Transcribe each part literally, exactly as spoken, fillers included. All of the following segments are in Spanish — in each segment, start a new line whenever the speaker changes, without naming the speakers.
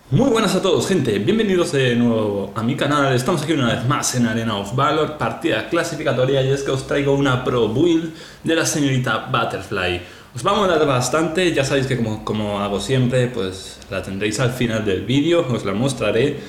Muy buenas a todos, gente, bienvenidos de nuevo a mi canal. Estamos aquí una vez más en Arena of Valor, partida clasificatoria, y es que os traigo una pro build de la señorita Butterfly. Os va a molar bastante, ya sabéis que como, como hago siempre, pues la tendréis al final del vídeo, os la mostraré.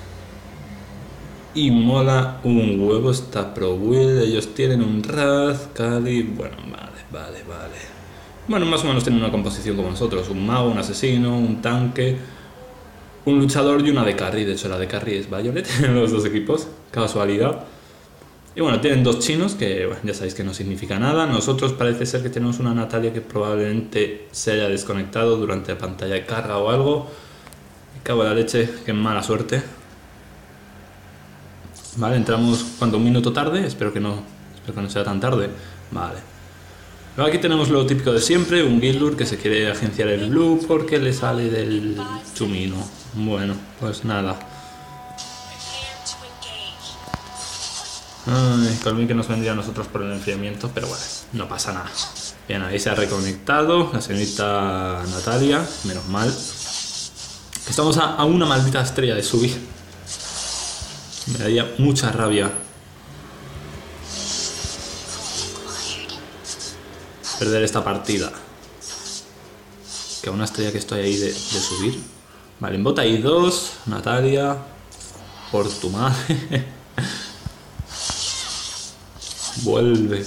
Y mola un huevo esta pro build. Ellos tienen un Raz, Kali, bueno, vale, vale, vale. Bueno, más o menos tienen una composición como nosotros, un mago, un asesino, un tanque, un luchador y una de carry. De hecho la de carry es Violet en los dos equipos, casualidad. Y bueno, tienen dos chinos que bueno, ya sabéis que no significa nada. Nosotros parece ser que tenemos una Natalia que probablemente se haya desconectado durante la pantalla de carga o algo. Me cago en la leche, qué mala suerte. Vale, entramos cuando un minuto tarde, espero que no, espero que no sea tan tarde. Vale. Luego aquí tenemos lo típico de siempre, un Gildur que se quiere agenciar el blue porque le sale del chumino. Bueno, pues nada. Ay, conmigo que nos vendría a nosotros por el enfriamiento, pero bueno, no pasa nada. Bien, ahí se ha reconectado la señorita Natalia, menos mal. Estamos a, a una maldita estrella de subir. Me daría mucha rabia perder esta partida. Que a una estrella que estoy ahí de, de subir. Vale, en bota hay dos. Natalia. Por tu madre. Vuelve.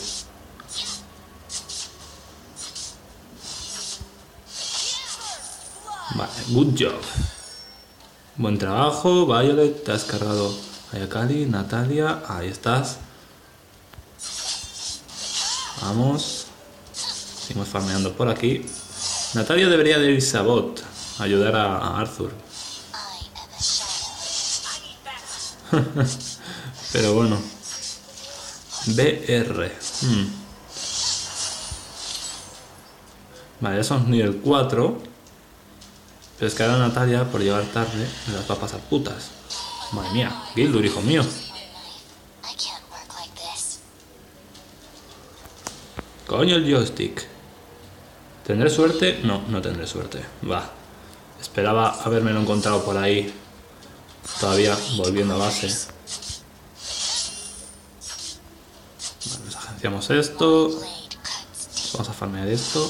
Vale, good job. Buen trabajo, Violet. Te has cargado a Yakali, Natalia. Ahí estás. Vamos. Seguimos farmeando por aquí. Natalia debería de irse a bot, ayudar a, a Arthur. Pero bueno. B R. Hmm. Vale, ya son nivel cuatro. Pero es que ahora Natalia, por llegar tarde, me las va a pasar putas. Madre mía, Gildur, hijo mío. Coño el joystick. ¿Tendré suerte? No, no tendré suerte. Va. Esperaba habérmelo encontrado por ahí. Todavía volviendo a base. Vale, nos agenciamos esto. Vamos a farmear esto.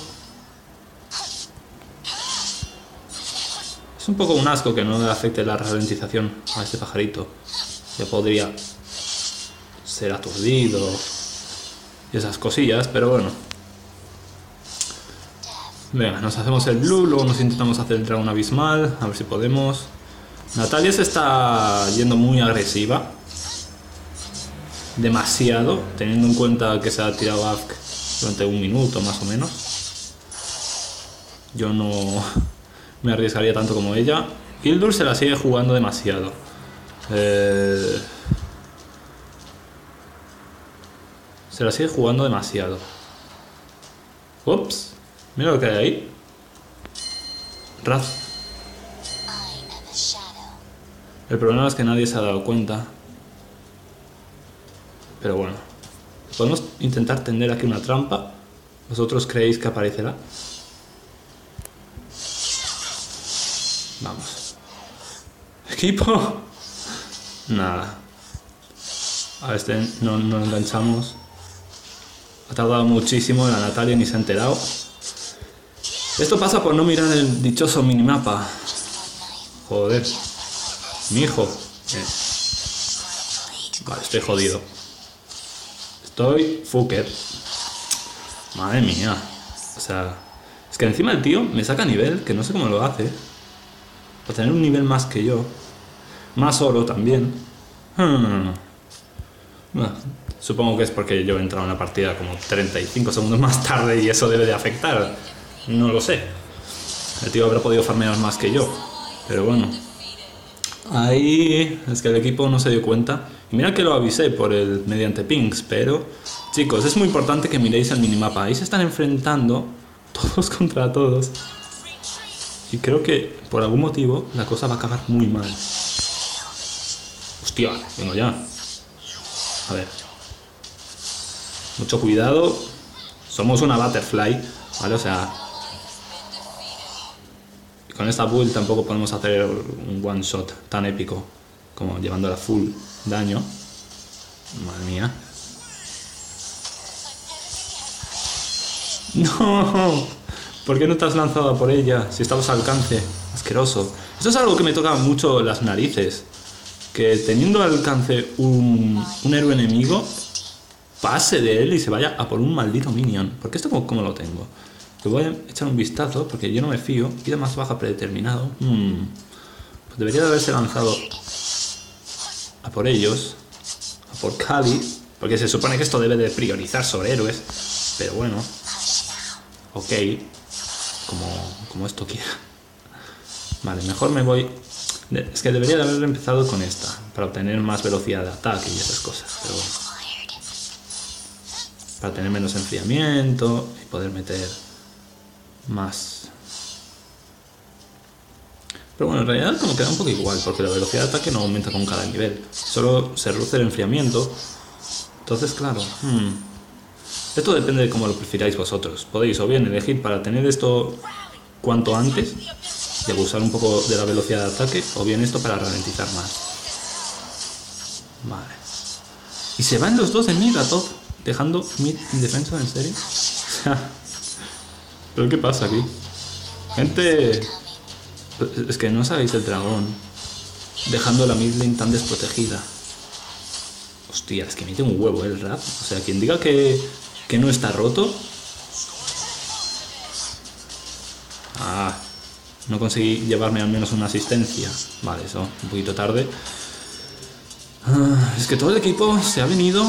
Es un poco un asco que no le afecte la ralentización a este pajarito. Ya podría ser aturdido y esas cosillas, pero bueno. Venga, nos hacemos el blue, luego nos intentamos hacer el dragón abismal, a ver si podemos. Natalia se está yendo muy agresiva. Demasiado, teniendo en cuenta que se ha tirado A F K durante un minuto más o menos. Yo no me arriesgaría tanto como ella. Gildur se la sigue jugando demasiado. Eh... Se la sigue jugando demasiado. Ups. Mira lo que hay ahí. Raz. El problema es que nadie se ha dado cuenta. Pero bueno. Podemos intentar tender aquí una trampa. ¿Vosotros creéis que aparecerá? Vamos. Equipo. Nada. A este no, no lo enganchamos. Ha tardado muchísimo. La Natalia ni se ha enterado. Esto pasa por no mirar el dichoso minimapa. Joder. Mi hijo. Eh. Vale, estoy jodido. Estoy fucker. Madre mía. O sea, es que encima el tío me saca nivel, que no sé cómo lo hace. Para tener un nivel más que yo. Más oro también. Hmm. Bueno, supongo que es porque yo he entrado en la partida como treinta y cinco segundos más tarde y eso debe de afectar. No lo sé. El tío habrá podido farmear más que yo. Pero bueno. Ahí es que el equipo no se dio cuenta. Y mira que lo avisé por el mediante pings. Pero chicos, es muy importante que miréis el minimapa. Ahí se están enfrentando todos contra todos. Y creo que por algún motivo la cosa va a acabar muy mal. Hostia, vengo ya. A ver. Mucho cuidado. Somos una Butterfly, ¿vale? O sea... con esta build tampoco podemos hacer un one shot tan épico como llevándola full daño. Madre mía. No, ¿por qué no te has lanzado a por ella si estabas al alcance? Asqueroso. Esto es algo que me toca mucho las narices, que teniendo al alcance un, un héroe enemigo, pase de él y se vaya a por un maldito minion. Porque esto como, como lo tengo. Que voy a echar un vistazo porque yo no me fío. Vida más baja predeterminado. Hmm. Pues debería de haberse lanzado a por ellos, a por Kali, porque se supone que esto debe de priorizar sobre héroes. Pero bueno, ok, como, como esto quiera. Vale, mejor me voy. Es que debería de haber empezado con esta para obtener más velocidad de ataque y esas cosas, pero bueno, para tener menos enfriamiento y poder meter más. Pero bueno, en realidad como queda un poco igual, porque la velocidad de ataque no aumenta con cada nivel, solo se reduce el enfriamiento. Entonces claro, hmm. esto depende de cómo lo prefiráis vosotros. Podéis o bien elegir para tener esto cuanto antes y abusar un poco de la velocidad de ataque, o bien esto para ralentizar más. Vale. Y se van los dos de mid a top, dejando mid indefenso, ¿en serio? O sea, ¿pero qué pasa aquí? Gente... Es que no sabéis el dragón, dejando la mid lane tan desprotegida. Hostia, es que mete un huevo el rap. O sea, quien diga que, que no está roto... Ah... No conseguí llevarme al menos una asistencia. Vale, eso, un poquito tarde. Ah, es que todo el equipo se ha venido.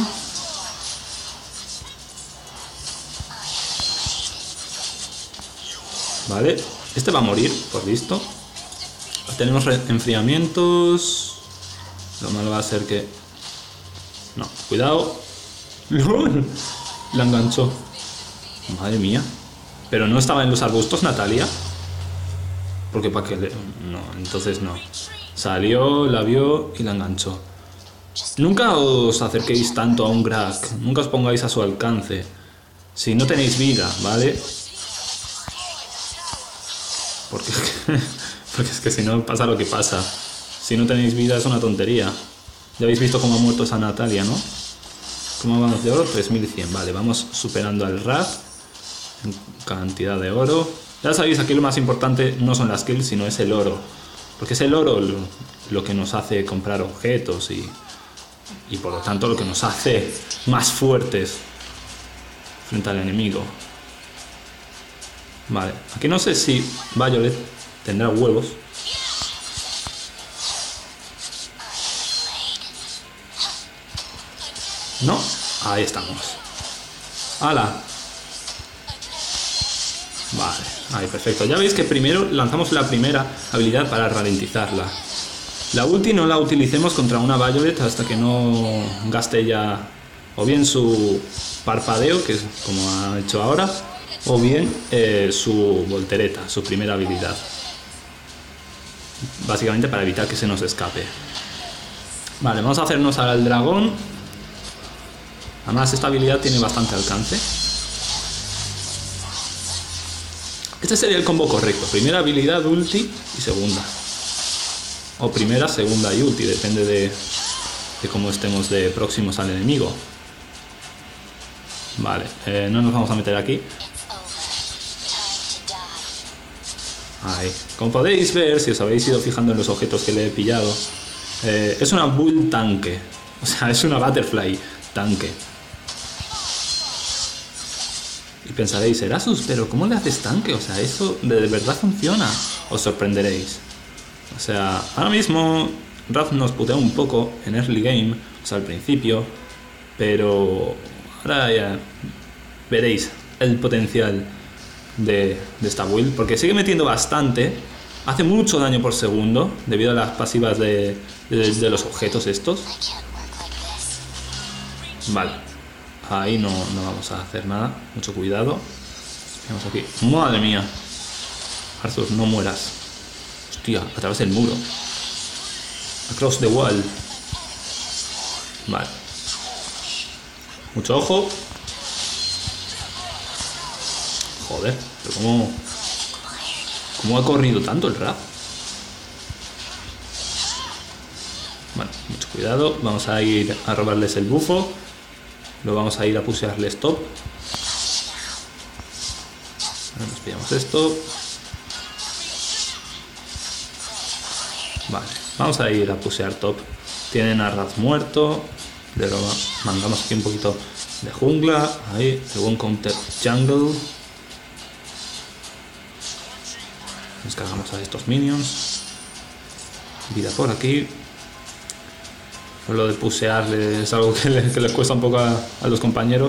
Vale, este va a morir, por listo. Tenemos enfriamientos. Lo malo va a ser que... No, cuidado. ¡Lol! La enganchó. Madre mía. Pero no estaba en los arbustos, Natalia. Porque para que le... No, entonces no. Salió, la vio y la enganchó. Nunca os acerquéis tanto a un Grag. Nunca os pongáis a su alcance. Si no tenéis vida, ¿vale? Porque es que, porque es que si no pasa lo que pasa. Si no tenéis vida es una tontería. Ya habéis visto cómo ha muerto esa Natalia, ¿no? ¿Cómo vamos de oro? tres mil cien. Vale, vamos superando al Rad en cantidad de oro. Ya sabéis, aquí lo más importante no son las kills, sino es el oro. Porque es el oro lo, lo que nos hace comprar objetos y, y por lo tanto lo que nos hace más fuertes frente al enemigo. Vale, aquí no sé si Violet tendrá huevos. No, ahí estamos. ¡Hala! Vale, ahí perfecto. Ya veis que primero lanzamos la primera habilidad para ralentizarla. La ulti no la utilicemos contra una Violet hasta que no gaste ya o bien su parpadeo, que es como ha hecho ahora, o bien eh, su voltereta, su primera habilidad. Básicamente para evitar que se nos escape. Vale, vamos a hacernos al dragón. Además esta habilidad tiene bastante alcance. Este sería el combo correcto. Primera habilidad, ulti y segunda. O primera, segunda y ulti. Depende de, de cómo estemos de próximos al enemigo. Vale, eh, no nos vamos a meter aquí. Ahí. Como podéis ver, si os habéis ido fijando en los objetos que le he pillado, eh, es una bull tanque. O sea, es una butterfly tanque. Y pensaréis, Erasus, pero ¿cómo le haces tanque? O sea, ¿eso de verdad funciona? Os sorprenderéis. O sea, ahora mismo Raz nos putea un poco en early game, o sea, al principio, pero ahora ya veréis el potencial de, de esta build, porque sigue metiendo bastante, hace mucho daño por segundo, debido a las pasivas de, de, de los objetos estos. Vale. Ahí no, no vamos a hacer nada. Mucho cuidado. Vamos aquí. ¡Madre mía! Arthur, no mueras. Hostia, a través del muro. Across the wall. Vale. Mucho ojo. Joder, pero cómo... ¿Cómo ha corrido tanto el Rap? Bueno, mucho cuidado. Vamos a ir a robarles el bufo. Luego vamos a ir a pusearles top. Bueno, nos pillamos esto. Vale, vamos a ir a pusear top. Tienen a Raz muerto. Pero mandamos aquí un poquito de jungla. Ahí, el buen counter jungle. Nos cargamos a estos minions. Vida por aquí. Lo de pusearle es algo que, le, que les cuesta un poco a, a los compañeros.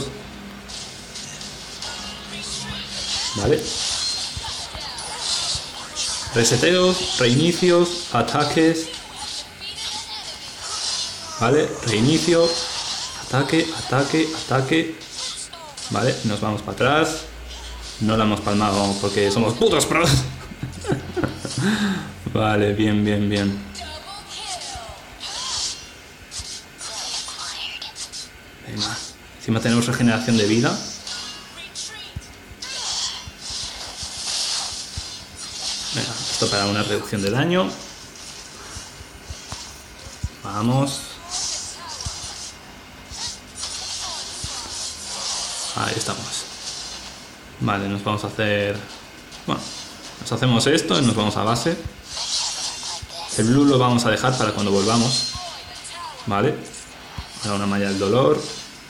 Vale. Reseteos, reinicios, ataques. Vale, reinicio, ataque, ataque, ataque. Vale, nos vamos para atrás. No la hemos palmado porque somos putos pros. Vale, bien, bien, bien. Venga, encima tenemos regeneración de vida. Venga, esto para una reducción de daño. Vamos. Ahí estamos. Vale, nos vamos a hacer... Bueno, nos hacemos esto y nos vamos a base. El blue lo vamos a dejar para cuando volvamos. Vale. Ahora una malla del dolor.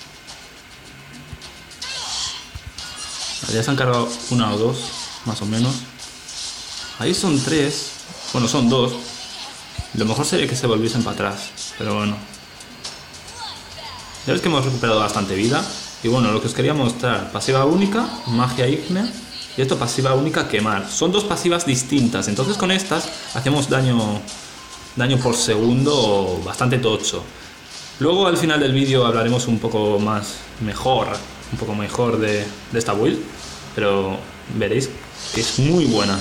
Vale, ya se han cargado una o dos, más o menos. Ahí son tres. Bueno, son dos. Lo mejor sería que se volviesen para atrás. Pero bueno. Ya ves que hemos recuperado bastante vida. Y bueno, lo que os quería mostrar, pasiva única, magia ígnea, y esto pasiva única, quemar. Son dos pasivas distintas, entonces con estas hacemos daño, daño por segundo bastante tocho. Luego al final del vídeo hablaremos un poco más, mejor, un poco mejor de, de esta build, pero veréis que es muy buena.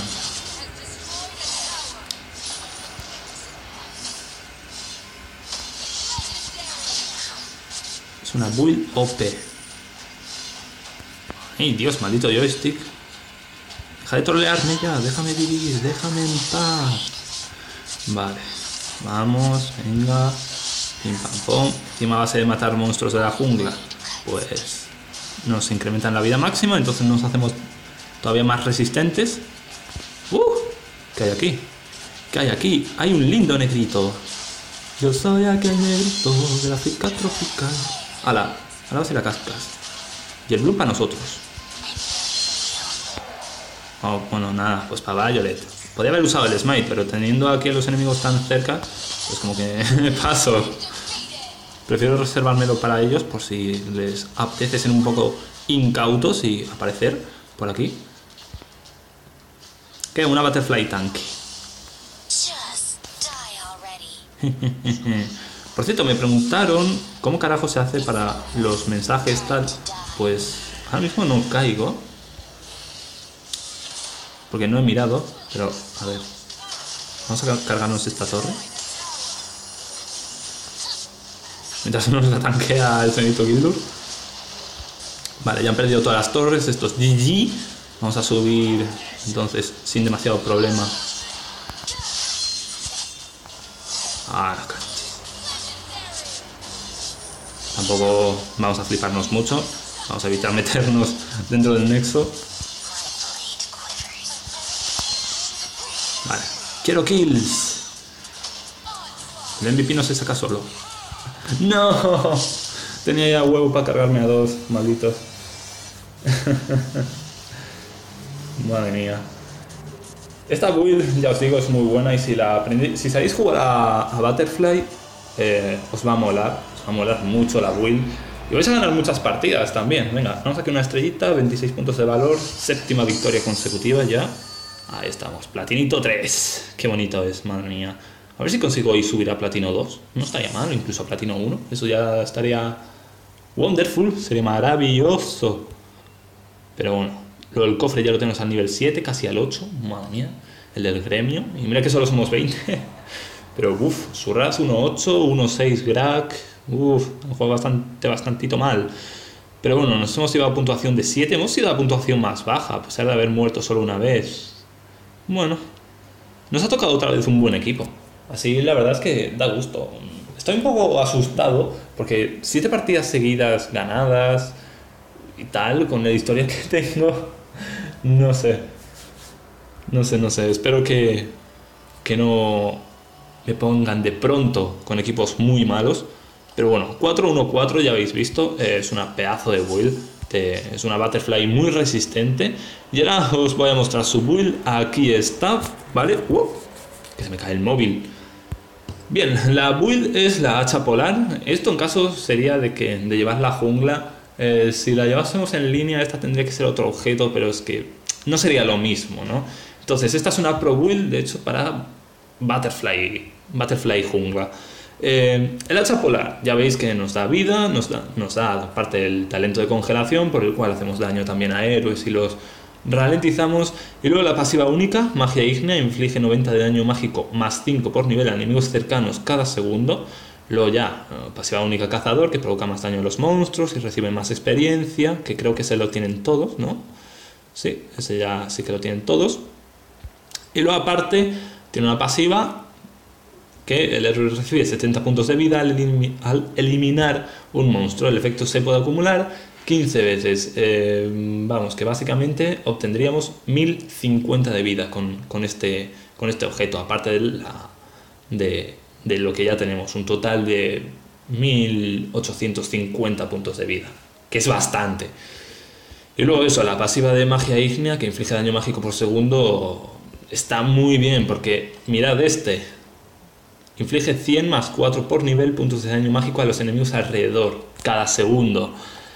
Es una build O P. ¡Ay, Dios, maldito joystick! Deja de trolearme ya, déjame vivir, déjame en paz. Vale, vamos, venga. Pim pam pom. Encima a base de matar monstruos de la jungla, pues nos incrementan la vida máxima, entonces nos hacemos todavía más resistentes. ¡Uh! ¿Qué hay aquí? ¿Qué hay aquí? Hay un lindo negrito. Yo soy aquel negrito de la África tropical. ¡Hala! Ahora vas y la cascas. Y el blue para nosotros. Oh, bueno, nada, pues para Violet. Podría haber usado el smite, pero teniendo aquí a los enemigos tan cerca, pues como que paso. Prefiero reservármelo para ellos por si les apetece ser un poco incautos y aparecer por aquí. ¿Qué? Una Butterfly Tank. Por cierto, me preguntaron cómo carajo se hace para los mensajes tal. Pues ahora mismo no caigo. Porque no he mirado. Pero, a ver. Vamos a cargarnos esta torre. Mientras nos la tanquea el señorito Gildur. Vale, ya han perdido todas las torres. Esto es G G. Vamos a subir entonces sin demasiado problema. Ah, tampoco vamos a fliparnos mucho. Vamos a evitar meternos dentro del nexo. Vale. Quiero kills. El M V P no se saca solo. ¡No! Tenía ya huevo para cargarme a dos, malditos. Madre mía. Esta build, ya os digo, es muy buena y si la aprendéis, si sabéis jugar a, a Butterfly, eh, os va a molar. Os va a molar mucho la build. Y vais a ganar muchas partidas también. Venga, vamos aquí una estrellita, veintiséis puntos de valor, séptima victoria consecutiva ya. Ahí estamos, Platinito tres. Qué bonito es, madre mía. A ver si consigo hoy subir a Platino dos. No estaría mal, incluso a Platino uno. Eso ya estaría wonderful, sería maravilloso. Pero bueno, lo del cofre ya lo tenemos al nivel siete, casi al ocho. Madre mía, el del gremio. Y mira que solo somos veinte. Pero uff, Surras uno ocho, uno seis Grak. Uff, un juego bastante, bastantito mal. Pero bueno, nos hemos ido a puntuación de siete. Hemos ido a puntuación más baja, a pesar de haber muerto solo una vez. Bueno, nos ha tocado otra vez un buen equipo. Así la verdad es que da gusto. Estoy un poco asustado porque siete partidas seguidas ganadas y tal, con la historia que tengo, no sé, no sé, no sé. Espero que, que no me pongan de pronto con equipos muy malos. Pero bueno, cuatro uno cuatro ya habéis visto, es una pedazo de build. Es una Butterfly muy resistente. Y ahora os voy a mostrar su build. Aquí está, ¿vale? ¡Uh! Que se me cae el móvil. Bien, la build es la hacha polar. Esto en caso sería de que de llevar la jungla. Eh, si la llevásemos en línea, esta tendría que ser otro objeto, pero es que no sería lo mismo, ¿no? Entonces, esta es una pro build, de hecho, para Butterfly, Butterfly jungla. Eh, el hacha polar, ya veis que nos da vida, nos da, nos da aparte del talento de congelación, por el cual hacemos daño también a héroes y los ralentizamos. Y luego la pasiva única, magia ígnea, inflige noventa de daño mágico más cinco por nivel a enemigos cercanos cada segundo. Luego ya, pasiva única cazador, que provoca más daño a los monstruos y recibe más experiencia, que creo que se lo tienen todos, ¿no? Sí, ese ya sí que lo tienen todos. Y luego aparte tiene una pasiva que el héroe recibe setenta puntos de vida al, elim al eliminar un monstruo. El efecto se puede acumular quince veces. Eh, vamos, que básicamente obtendríamos mil cincuenta de vida con, con, este, con este objeto, aparte de, la, de, de lo que ya tenemos, un total de mil ochocientos cincuenta puntos de vida, que es bastante. Y luego eso, la pasiva de magia ígnea, que inflige daño mágico por segundo, está muy bien, porque mirad este. Inflige cien más cuatro por nivel puntos de daño mágico a los enemigos alrededor, cada segundo.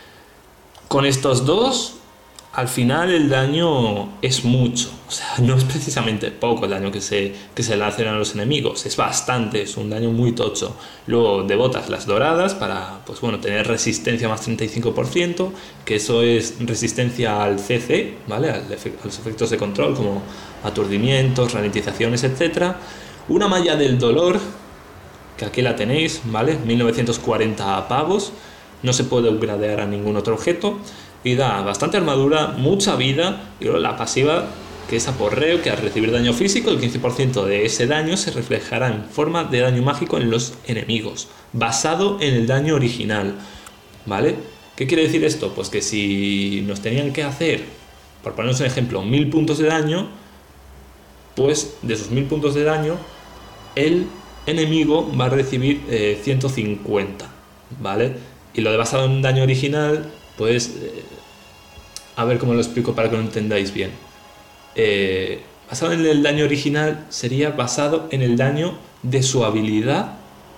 Con estos dos, al final el daño es mucho. O sea, no es precisamente poco el daño que se, que se le hacen a los enemigos. Es bastante, es un daño muy tocho. Luego de botas las doradas para, pues bueno, tener resistencia más treinta y cinco por ciento, que eso es resistencia al C C, ¿vale? Al efe- a los efectos de control como aturdimientos, ralentizaciones, etcétera. Una malla del dolor, que aquí la tenéis, ¿vale? mil novecientos cuarenta pavos. No se puede upgradear a ningún otro objeto. Y da bastante armadura, mucha vida. Y luego la pasiva, que es aporreo, que al recibir daño físico, el quince por ciento de ese daño se reflejará en forma de daño mágico en los enemigos, basado en el daño original, ¿vale? ¿Qué quiere decir esto? Pues que si nos tenían que hacer, por ponernos un ejemplo, mil puntos de daño, pues de esos mil puntos de daño, el enemigo va a recibir eh, ciento cincuenta, ¿vale? Y lo de basado en daño original, pues eh, a ver cómo lo explico para que lo entendáis bien. Eh, basado en el daño original sería basado en el daño de su habilidad,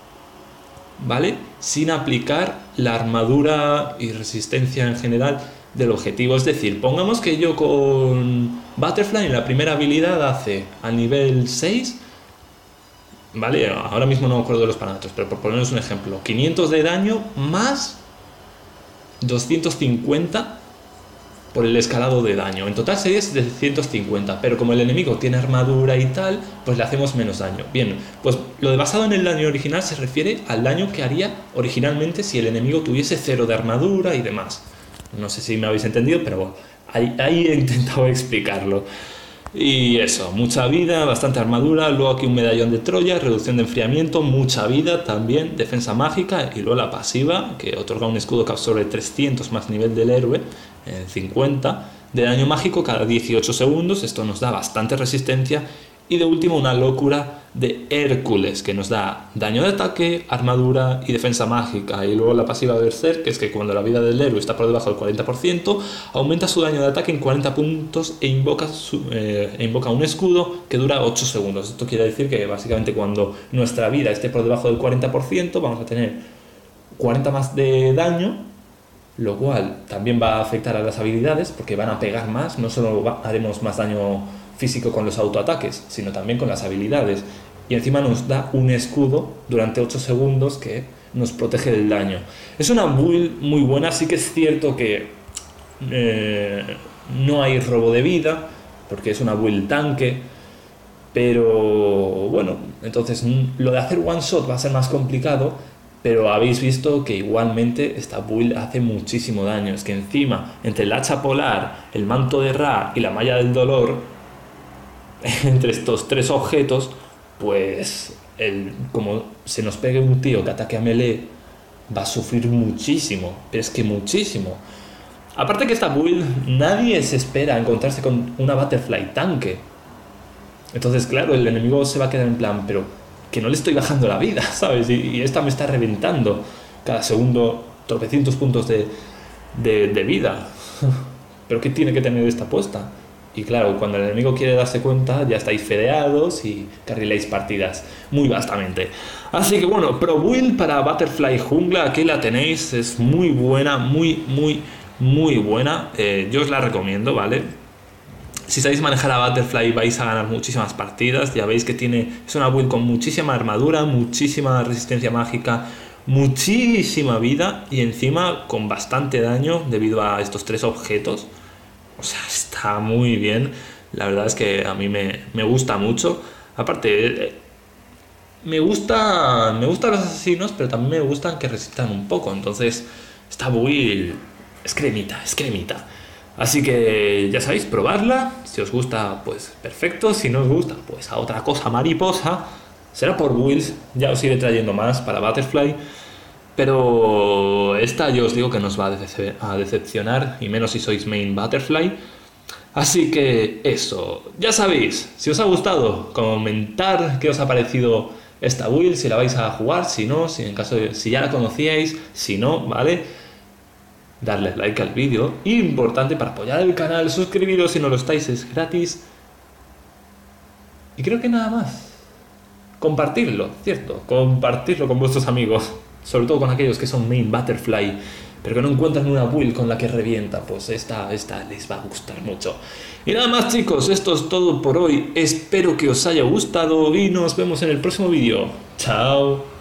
¿vale? Sin aplicar la armadura y resistencia en general del objetivo. Es decir, pongamos que yo con Butterfly en la primera habilidad hace a nivel seis, ¿vale? Ahora mismo no me acuerdo de los parámetros, pero por ponernos un ejemplo, quinientos de daño más doscientos cincuenta por el escalado de daño. En total sería setecientos cincuenta, pero como el enemigo tiene armadura y tal, pues le hacemos menos daño. Bien, pues lo de basado en el daño original se refiere al daño que haría originalmente si el enemigo tuviese cero de armadura y demás. No sé si me habéis entendido, pero bueno, ahí, ahí he intentado explicarlo. Y eso, mucha vida, bastante armadura, luego aquí un medallón de Troya, reducción de enfriamiento, mucha vida también, defensa mágica, y luego la pasiva, que otorga un escudo que absorbe trescientos más nivel del héroe, eh, cincuenta, de daño mágico cada dieciocho segundos, esto nos da bastante resistencia, y de último una locura de Hércules, que nos da daño de ataque, armadura y defensa mágica. Y luego la pasiva de Berserk, que es que cuando la vida del héroe está por debajo del cuarenta por ciento, aumenta su daño de ataque en cuarenta puntos e invoca, su, eh, e invoca un escudo que dura ocho segundos. Esto quiere decir que básicamente cuando nuestra vida esté por debajo del cuarenta por ciento vamos a tener cuarenta más de daño, lo cual también va a afectar a las habilidades porque van a pegar más, no solo va, haremos más daño físico con los autoataques, sino también con las habilidades. Y encima nos da un escudo durante ocho segundos que nos protege del daño. Es una build muy buena, sí que es cierto que eh, no hay robo de vida, porque es una build tanque, pero bueno, entonces lo de hacer one shot va a ser más complicado, pero habéis visto que igualmente esta build hace muchísimo daño. Es que encima, entre el hacha polar, el manto de Ra y la malla del dolor, entre estos tres objetos, pues el, como se nos pegue un tío que ataque a melee, va a sufrir muchísimo, pero es que muchísimo. Aparte que esta build, nadie se espera encontrarse con una Butterfly tanque. Entonces, claro, el enemigo se va a quedar en plan, pero que no le estoy bajando la vida, ¿sabes? Y, y esta me está reventando cada segundo tropecientos puntos de, de, de vida. ¿Pero qué tiene que tener esta apuesta? Y claro, cuando el enemigo quiere darse cuenta, ya estáis fedeados y carriláis partidas muy vastamente. Así que bueno, Pro Build para Butterfly Jungla, aquí la tenéis, es muy buena, muy, muy, muy buena. Eh, yo os la recomiendo, ¿vale? Si sabéis manejar a Butterfly vais a ganar muchísimas partidas. Ya veis que tiene, es una build con muchísima armadura, muchísima resistencia mágica, muchísima vida y encima con bastante daño debido a estos tres objetos. O sea, está muy bien. La verdad es que a mí me, me gusta mucho. Aparte, me gusta, me gustan los asesinos, pero también me gustan que resistan un poco. Entonces, esta build es cremita, es cremita. Así que ya sabéis, probarla. Si os gusta, pues perfecto. Si no os gusta, pues a otra cosa mariposa. Será por builds. Ya os iré trayendo más para Butterfly. Pero esta yo os digo que nos va a, decep a decepcionar. Y menos si sois main Butterfly. Así que eso. Ya sabéis, si os ha gustado, comentar qué os ha parecido esta build. Si la vais a jugar, si no, si en caso de, si ya la conocíais, si no, ¿vale? Darle like al vídeo, importante para apoyar el canal, suscribiros si no lo estáis, es gratis. Y creo que nada más. Compartirlo, cierto, compartirlo con vuestros amigos, sobre todo con aquellos que son main Butterfly, pero que no encuentran una build con la que revienta, pues esta, esta les va a gustar mucho. Y nada más chicos, esto es todo por hoy, espero que os haya gustado y nos vemos en el próximo vídeo. Chao.